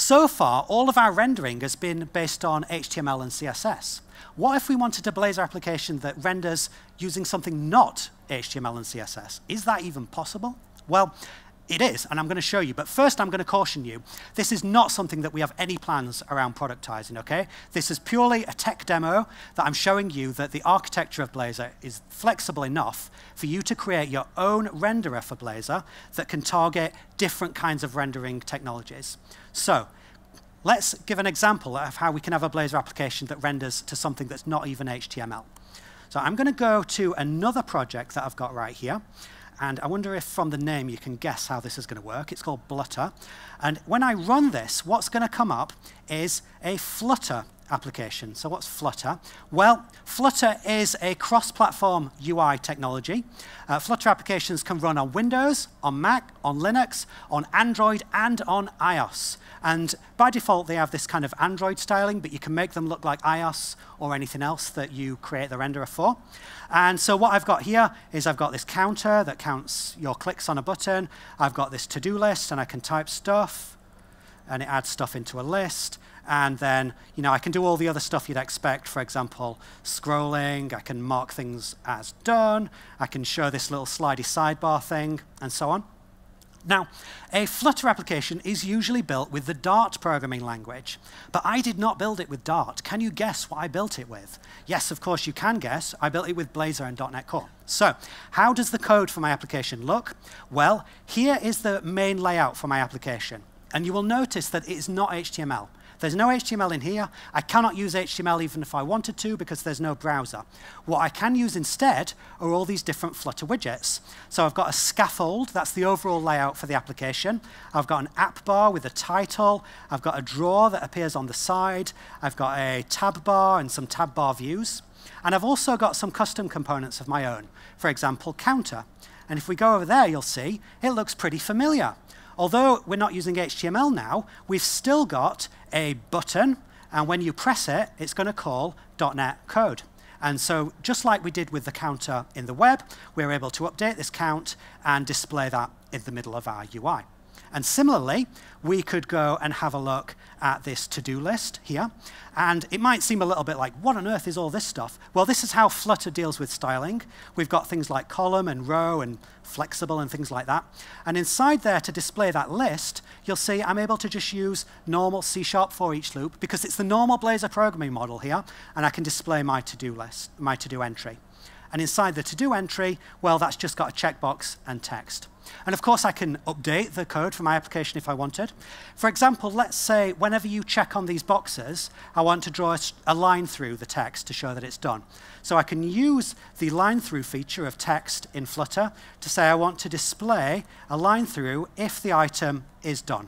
A: So far, all of our rendering has been based on H T M L and C S S. What if we wanted a Blazor application that renders using something not H T M L and C S S? Is that even possible? Well, it is, and I'm going to show you. But first, I'm going to caution you. This is not something that we have any plans around productizing, OK? This is purely a tech demo that I'm showing you that the architecture of Blazor is flexible enough for you to create your own renderer for Blazor that can target different kinds of rendering technologies. So let's give an example of how we can have a Blazor application that renders to something that's not even H T M L. So I'm going to go to another project that I've got right here. And I wonder if from the name you can guess how this is going to work. It's called Blutter. And when I run this, what's going to come up is a Flutter application. So what's Flutter? Well, Flutter is a cross-platform U I technology. Uh, Flutter applications can run on Windows, on Mac, on Linux, on Android, and on iOS. And by default, they have this kind of Android styling, but you can make them look like iOS or anything else that you create the renderer for. And so what I've got here is I've got this counter that counts your clicks on a button. I've got this to-do list, and I can type stuff, and it adds stuff into a list. And then, you know, I can do all the other stuff you'd expect. For example, scrolling. I can mark things as done. I can show this little slidey sidebar thing, and so on. Now, a Flutter application is usually built with the Dart programming language, but I did not build it with Dart. Can you guess what I built it with? Yes, of course you can guess. I built it with Blazor and dot net Core. So, how does the code for my application look? Well, here is the main layout for my application, and you will notice that it is not H T M L. There's no H T M L in here. I cannot use H T M L even if I wanted to because there's no browser. What I can use instead are all these different Flutter widgets. So I've got a scaffold. That's the overall layout for the application. I've got an app bar with a title. I've got a drawer that appears on the side. I've got a tab bar and some tab bar views. And I've also got some custom components of my own. For example, counter. And if we go over there, you'll see it looks pretty familiar. Although we're not using H T M L now, we've still got a button, and when you press it, it's going to call dot net code. And so just like we did with the counter in the web, we're able to update this count and display that in the middle of our U I. And similarly, we could go and have a look at this to-do list here. And it might seem a little bit like, what on earth is all this stuff? Well, this is how Flutter deals with styling. We've got things like column and row and flexible and things like that. And inside there, to display that list, you'll see I'm able to just use normal C sharp for each loop because it's the normal Blazor programming model here, and I can display my to-do list, my to-do entry. And inside the to-do entry, well, that's just got a checkbox and text. And of course, I can update the code for my application if I wanted. For example, let's say whenever you check on these boxes, I want to draw a, a line through the text to show that it's done. So I can use the line through feature of text in Flutter to say I want to display a line through if the item is done.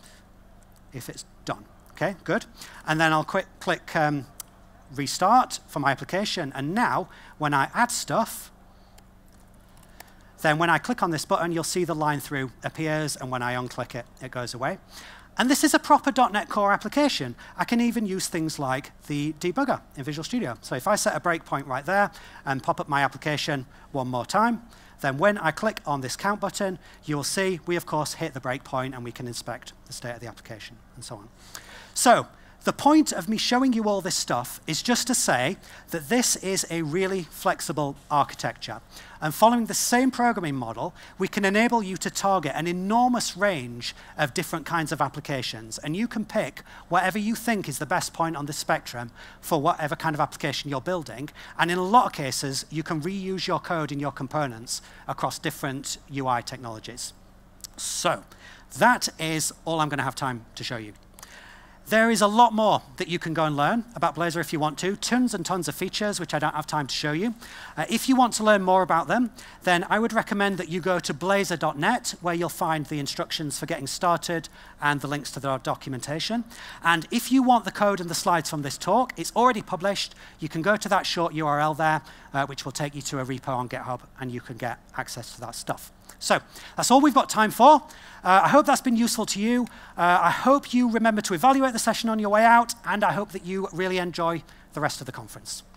A: If it's done. OK, good. And then I'll quick click um, restart for my application. And now, when I add stuff, then when I click on this button, you'll see the line through appears, and when I unclick it, it goes away. And this is a proper dot net Core application. I can even use things like the debugger in Visual Studio. So if I set a breakpoint right there and pop up my application one more time, then when I click on this count button, you'll see we, of course, hit the breakpoint, and we can inspect the state of the application, and so on. So the point of me showing you all this stuff is just to say that this is a really flexible architecture. And following the same programming model, we can enable you to target an enormous range of different kinds of applications. And you can pick whatever you think is the best point on the spectrum for whatever kind of application you're building. And in a lot of cases, you can reuse your code in your components across different U I technologies. So that is all I'm going to have time to show you. There is a lot more that you can go and learn about Blazor if you want to. Tons and tons of features, which I don't have time to show you. Uh, if you want to learn more about them, then I would recommend that you go to blazor dot net, where you'll find the instructions for getting started and the links to the documentation. And if you want the code and the slides from this talk, it's already published. You can go to that short U R L there, uh, which will take you to a repo on GitHub, and you can get access to that stuff. So that's all we've got time for. Uh, I hope that's been useful to you. Uh, I hope you remember to evaluate the session on your way out, and I hope that you really enjoy the rest of the conference.